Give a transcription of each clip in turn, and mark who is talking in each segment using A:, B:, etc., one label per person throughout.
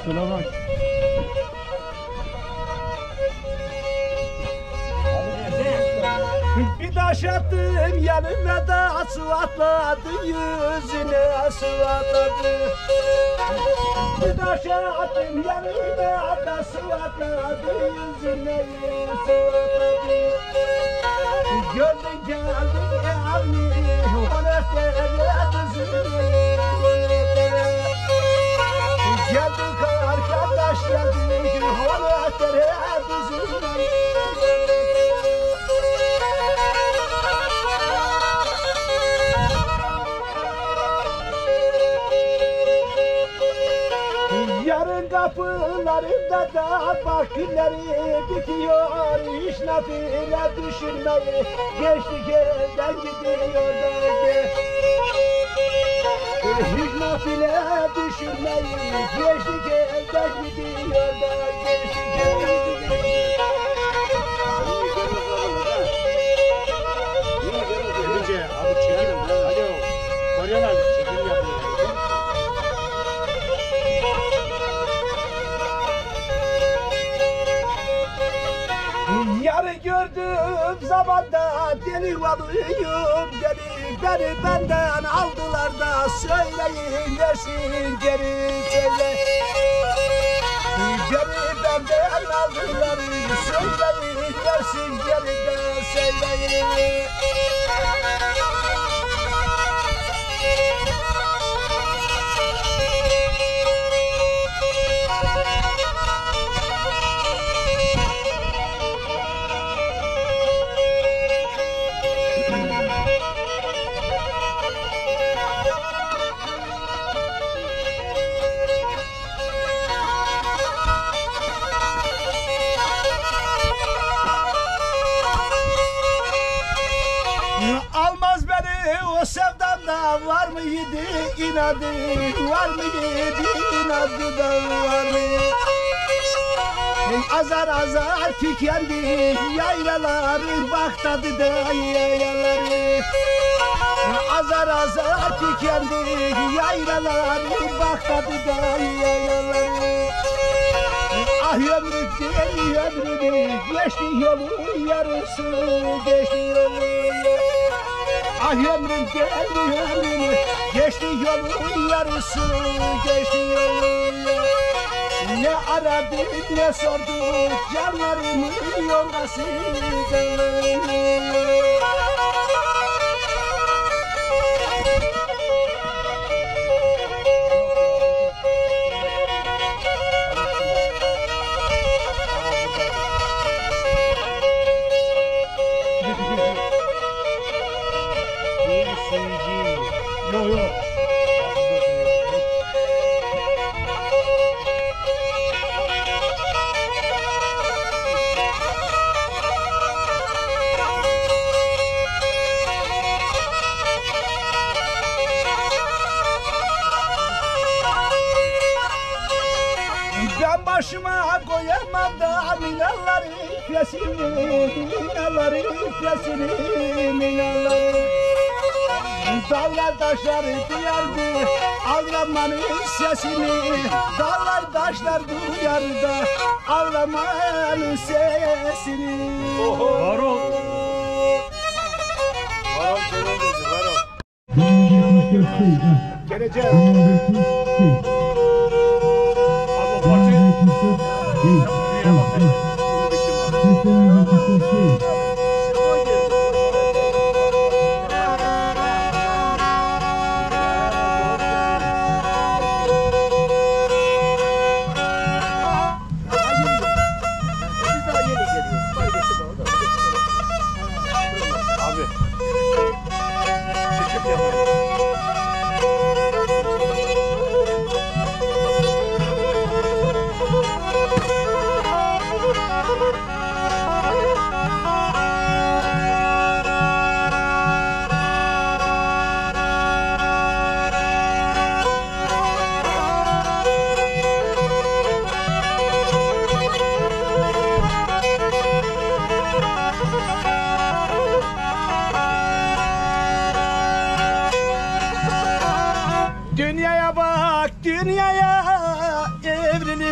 A: Şuna bak.
B: Bir taş attım yanına da su atladı yüzüne su atladı. Bir taş attım yanına da su atladı yüzüne su atladı. Gördün geldin evli honeftere düzüne geldik arkadaş geldik honeftere düzüne. Yarın kapılarında da bakirleri bitiyor. İş nafile düşürmeyi geçtik elden gidiyor da hiç nafile düşürmeyi geçtik elden gidiyor da geçtik elden gidiyor.
A: Önce abi çekelim. Alo. Koruyan abi çekelim yapıyor.
B: Yarı gördüğüm zamanda deli olayım deli. Beni benden aldılar da söyleyin versin geri söyle. Beni benden aldılar söyleyin versin geri de söyleyin. Almaz beni o sevdamda var mıydı inadı, var mıydı inadı da var mı? Azar azar tükendi yaylaları, bak tadı da yaylaları. Azar azar tükendi yaylaları, bak tadı da yaylaları. Ah ömrüm deli ömrümü geçti yolun yarısı, geçti yolun. Ah ömrüm deli ömrümü geçti yolun yarısı, geçti yolun. Ne aradık ne sorduk canlarımın yoldaşı canlarımın.
A: Yok yok.
B: Ben başıma koyamam da minaları fesini, minaları fesini, minaları. Dağlar taşlar duyardı ağlamanın sesini. Dağlar taşlar duyardı ağlamanın sesini.
A: Var ol. Var ol dedi, var ol.
B: Geleceğim.
A: Abi o parçayı bir yere bak. Abi. Çekip yapayım.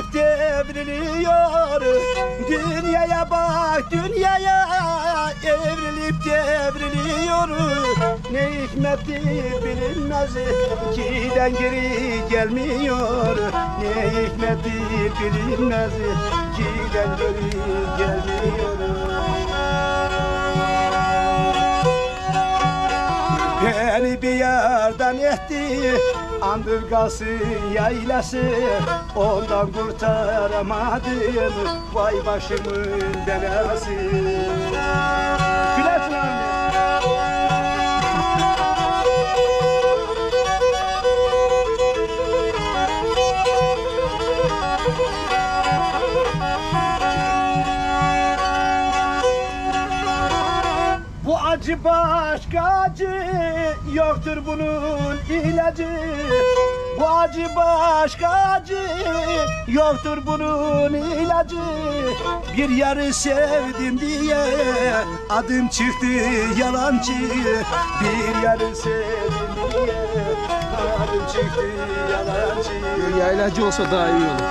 B: evrilip devriliyor. Dünyaya bak dünyaya, evrilip devriliyor. Ne hikmettir bilinmez, giden geri gelmiyor. Ne hikmettir bilinmez, giden geri gelmiyor. Beni bir yerden etti Andırgası yaylası, ondan kurtaramadım, vay başımın belası. Gülersin abi. Bu acı başka acı, yoktur bunun ilacı. Bu acı başka acı, yoktur bunun ilacı. Bir yarı sevdim diye adım çıktı yalancı. Bir yarı sevdim diye adım çıktı yalancı.
C: Yaylacı olsa daha iyi olur.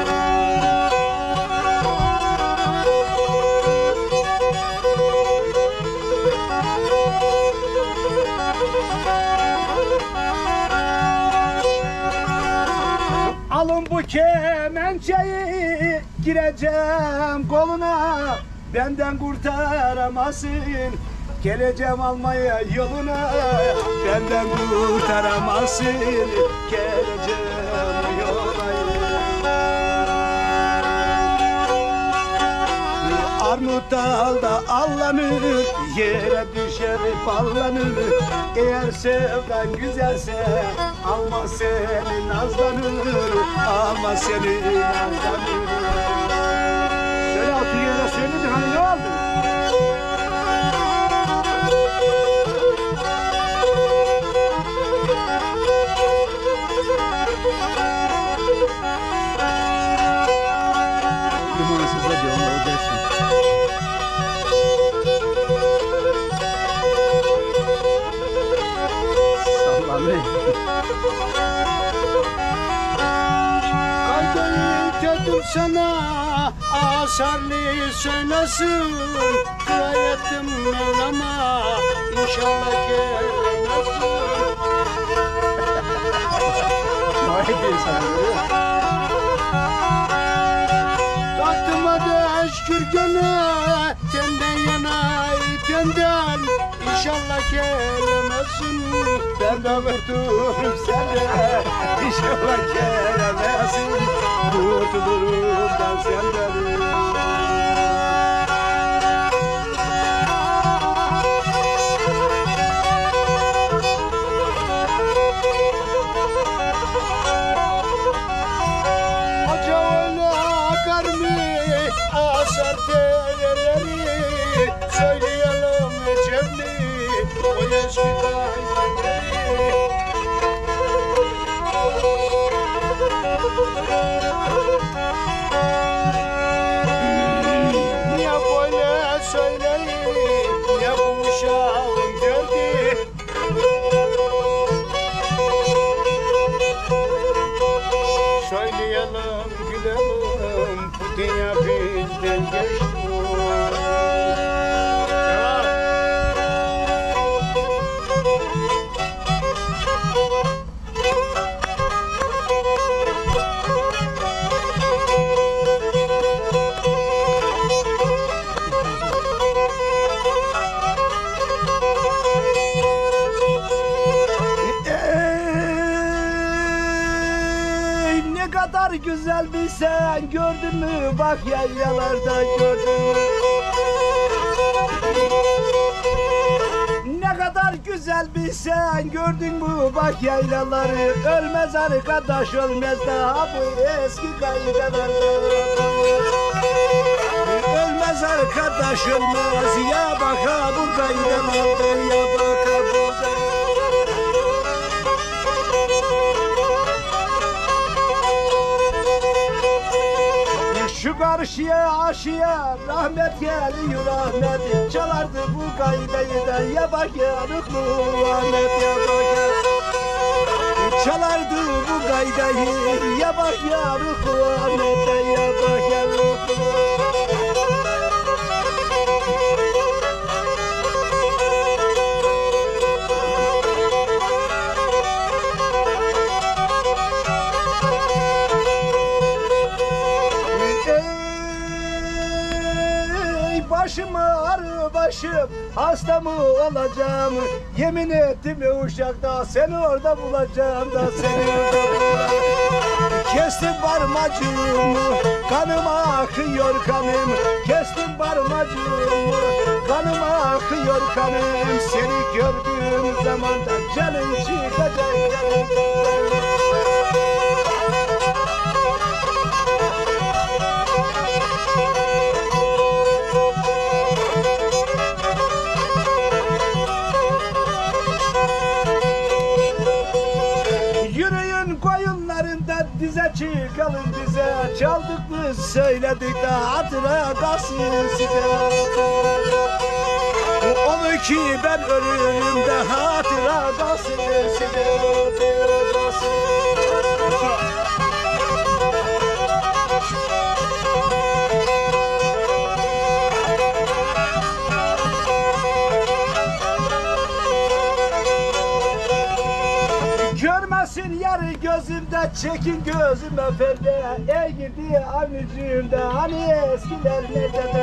B: Alın bu kemençeyi, gireceğim koluna, benden kurtaramazsın. Geleceğim almaya yoluna, benden kurtaramazsın. Geleceğim yoluna. Armut dalda allanır, yere düşer ballanır. Eğer sevdan güzelse alma seni nazlanır, alma seni nazlanır. Söyle altı yere söyledin, hani ne oldu?
C: Limonasız da diyor, onu dersin.
B: Kalbimi dedim sana, asarlı söylesin. Dua ettim Mevlam'a, inşallah gelmesin.
C: Ne ediyor sana?
B: Taktıma da şükür gene, tenden yana tenden. İnşallah gelemezsin, ben de kurtulurum senden. İnşallah gelemezsin, kurtulurum ben senden. Hoca öyle akar mı, asar tereleri, söyleyelim cemli, o eski kaybeleri. Niye böyle söyleyeyim, ne bu uşağın derdi? Söyleyelim gülelim, bu dünya bizden geçti. Ne kadar güzel bir sen, gördün mü? Bak yaylalarda gördün mü? Ne kadar güzel bir sen, gördün mü? Bak yaylaları, ölmez arkadaş, ölmez daha bu eski kaydalarda. Ölmez arkadaş, ölmez, ya baka bu kaydalarda, ya baka bu kaydalarda. Şu karşıya aşıya rahmet geliyor rahmet, çalardı bu kaydayı da ya bak ya Rıklu Ahmet, ya bak ya. Çalardı bu gaydayı ya bak ya ruhumete ya bak ya Ey başım ağrı başım hasta mı olacağım yemin ettim ya uşakta seni orada bulacağım da seni orada bulacağım. Kestim parmacığımı kanıma akıyor kanım kestim parmacığımı kanıma akıyor kanım seni gördüğüm zaman da canım çıkacak canım. Yürüyün koyunlarında dize çıkalım bize çaldık biz söyledik de hatıra kalsın size. Onu ki ben ölürüm de hatıra kalsın size. Hatıra kalsın. Görmesin yarı gözümde çekin gözüme perde ey gidi avnicimde hani eskiler nerede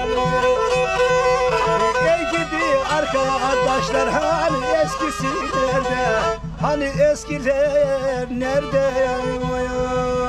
B: ey gidi arkadaşlar hani eskisi nerede hani eskiler nerede